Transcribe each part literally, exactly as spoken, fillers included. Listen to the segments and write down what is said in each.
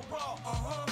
so raw, uh-huh.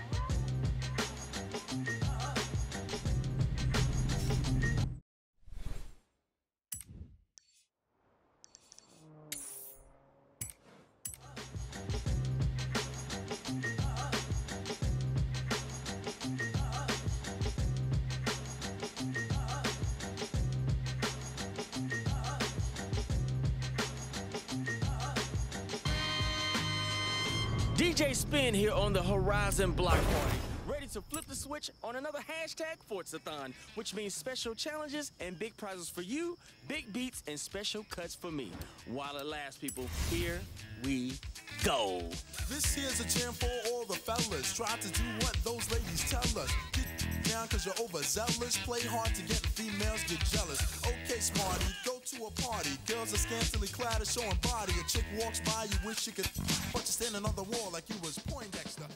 D J Spin here on the Horizon Block Party, ready to flip the switch on another hashtag Forzathon, which means special challenges and big prizes for you, big beats and special cuts for me. While it lasts, people, here we go. This here's a jam for all the fellas. Try to do what those ladies tell us. Get down cause you're overzealous. Play hard to get females get jealous. Okay, smarty, go to a party. Girls are scantily clad and showing body. A chick walks by, you wish you could, but you're standing on the wall like you was Poindexter.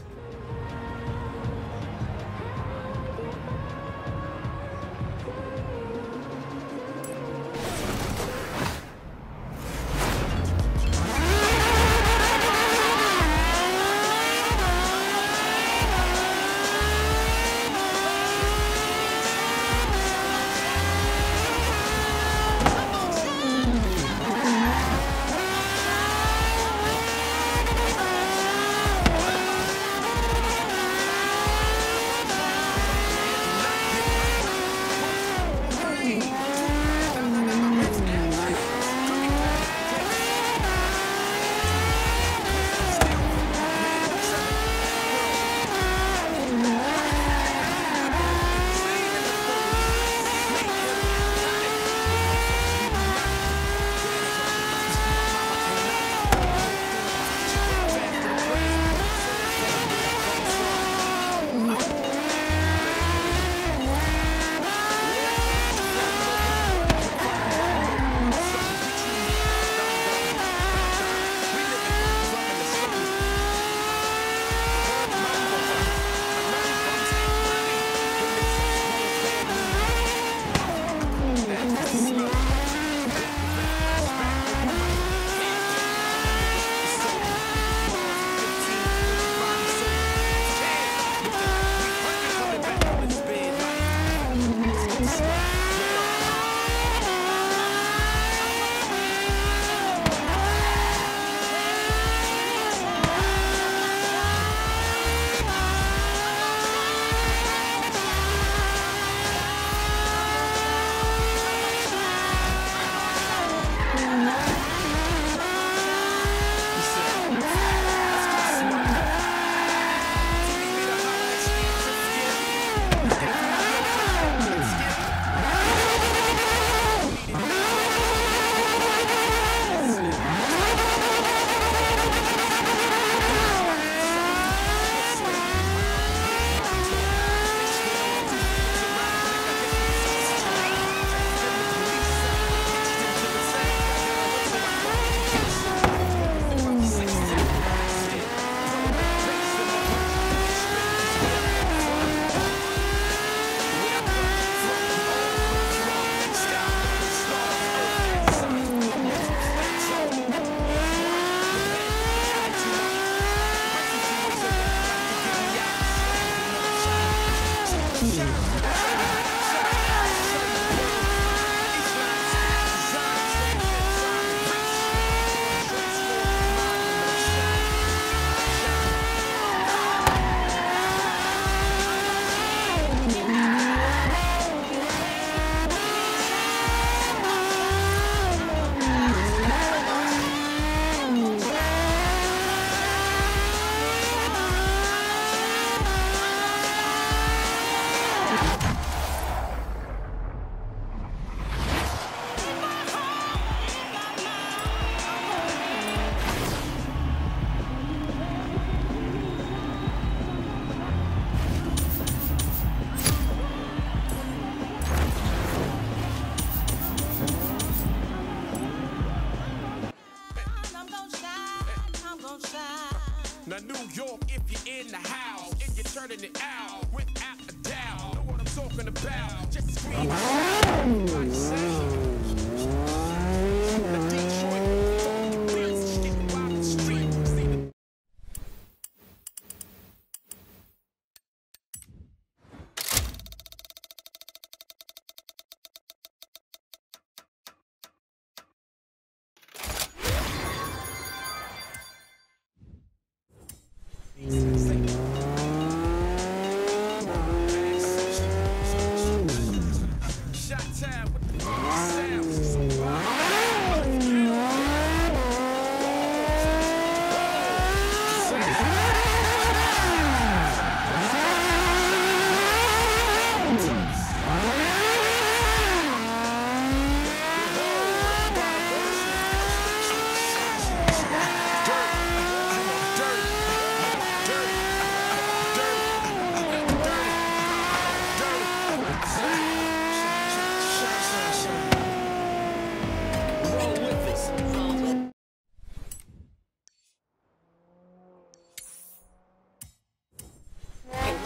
Now New York, if you're in the house, if you're turning it out without a doubt, know what I'm talking about. Just scream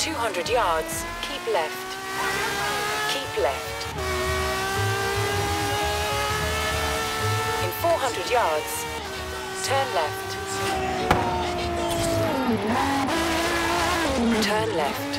two hundred yards, keep left. Keep left. In four hundred yards, turn left. Turn left.